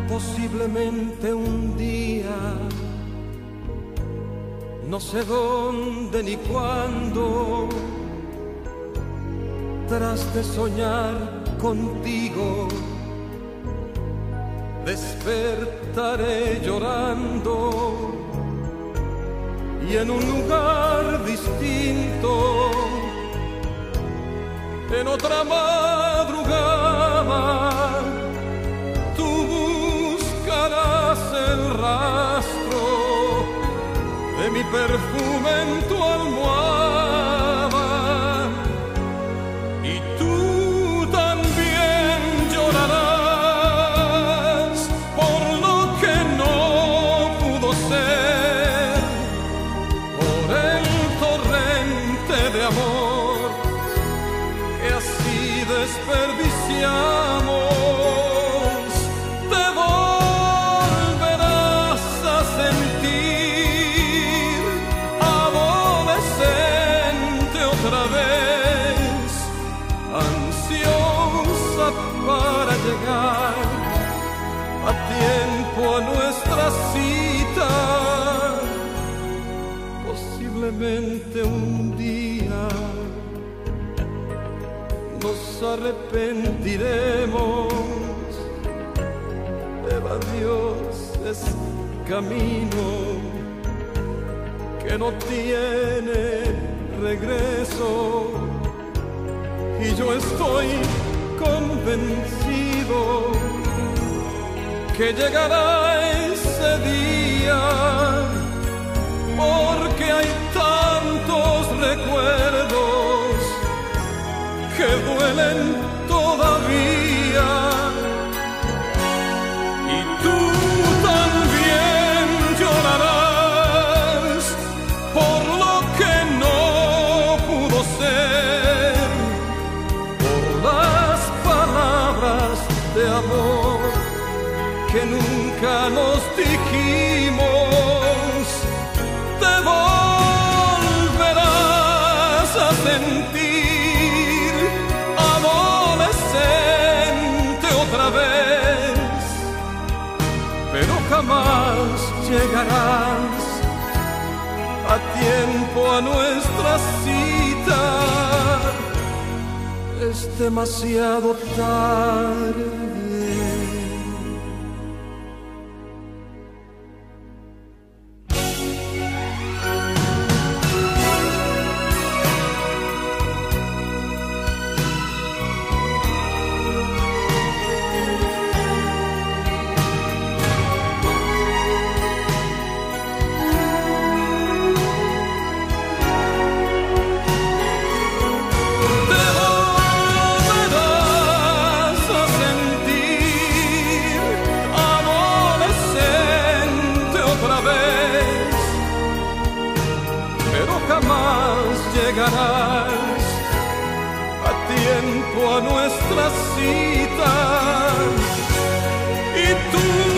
Posiblemente un día, no sé dónde ni cuándo, tras de soñar contigo, despertaré llorando y en un lugar distinto, en otra madrugada, el rastro de mi perfume en tu almohada y tú también llorarás por lo que no pudo ser, por el torrente de amor que así desperdiciamos. Para llegar a tiempo a nuestra cita, posiblemente un día nos arrepentiremos. Eva Dios es camino que no tiene regreso y yo estoy convencido que llegará ese día, porque hay tantos recuerdos que duelen todavía y tú también llorarás por lo que no pudo ser, de amor que nunca nos dijimos. Te volverás a sentir adolescente otra vez, pero jamás llegarás a tiempo a nuestra cita. Es demasiado tarde. Jamás llegarás a tiempo a nuestra cita y tú